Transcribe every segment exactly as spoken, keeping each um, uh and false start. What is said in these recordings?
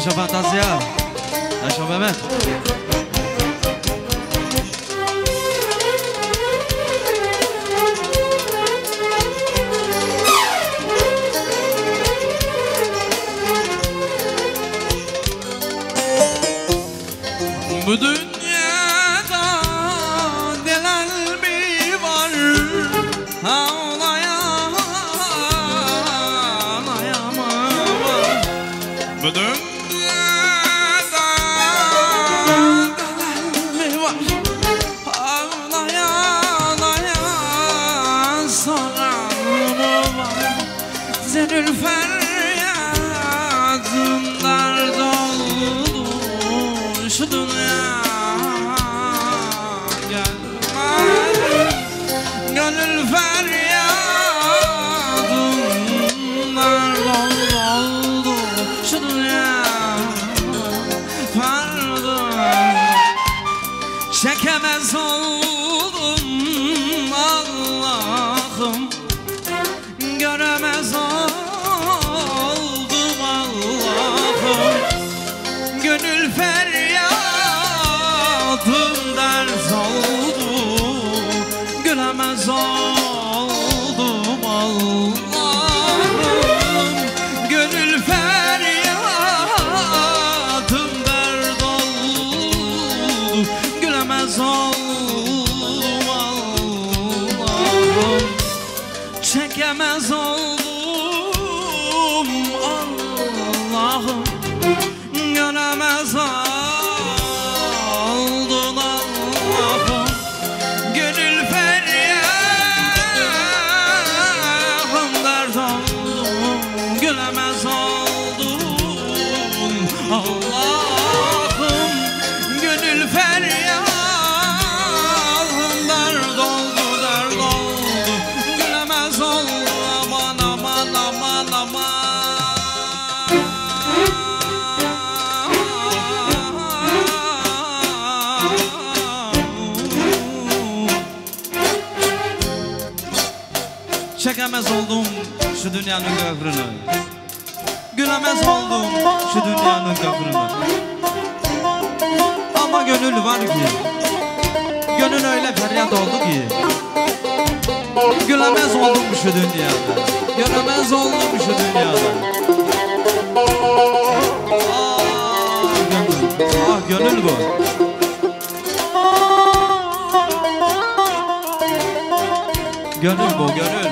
Yaşa Fantazya. Yaşa Mehmet. Bu dünyada neler mi var? Ağlayan ağlayamam. Bu dünyada neler mi var? Ağlayan ağlayan soran mı var? Senin feryadınlar dolu şu dünya. Gönül feryadınlar doldu şu dünya vardı. Çekemez oldum Allah'ım, göremez oldum Allah'ım. Gönül feryadım ders oldu, gülemez oldum Allah'ım. Gönül feryadım dert oldu, gülemez oldum Allah'ım. Çekemez oldum Allah'ım, göremez oldum Allah'ım. Gönül feryadım dert oldu, gülemez oldum Allah'ım. Gönül feryadım dert oldu, dert oldu, gülemez oldu. Aman aman aman aman. Çekemez oldum şu dünyanın kahrını, gülemez oldum şu dünyanın kahrını. Ama gönül var ki, gönül öyle feryat oldu ki, gülemez oldum şu dünyada, göremez oldum şu dünyada. Ah gönül, ah gönül bu. Gönül bu, gönül.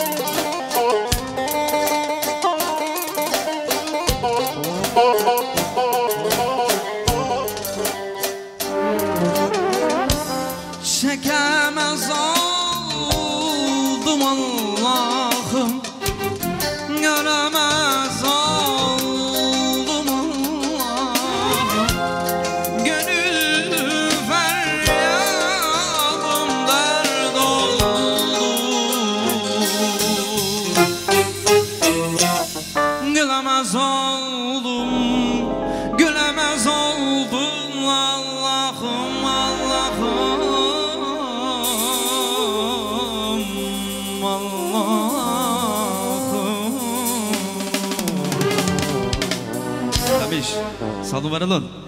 Çekemez oldum Allah'ım, göremez oldum Allah'ım. Gönül feryadım dert oldu, gülemez oldum, gülemez oldum Allah'ım, Allah'ım, Allah'ım. Tabii, salıvaralım.